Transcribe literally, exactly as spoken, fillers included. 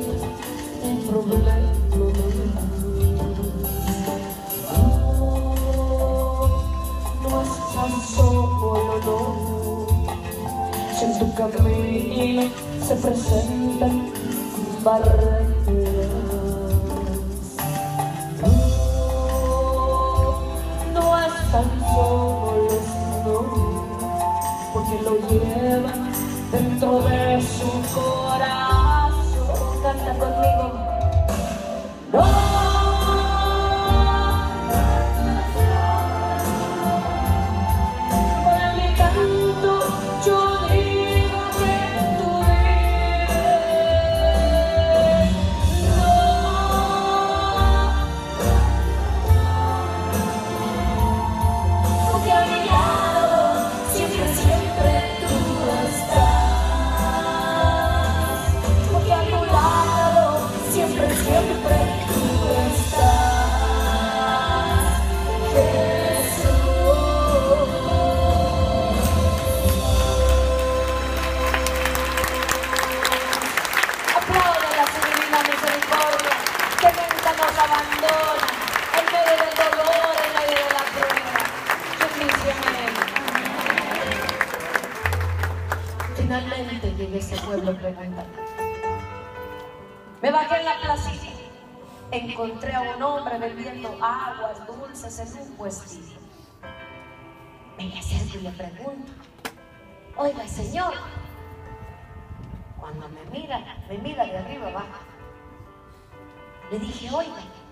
un problema. Oh, no estás solo, no. Si en tu camino se presentan barreras, oh, no están solos, no, porque lo llevan dentro de su corazón. Canta conmigo. No. Abandona en medio del dolor, en medio de la prueba. Finalmente llegué a ese pueblo preguntando. Me bajé en la placita, encontré a un hombre vendiendo aguas dulces en un puestito. Me acerco y le pregunto: oiga, señor. Cuando me mira, me mira de arriba abajo. Le dije: oiga,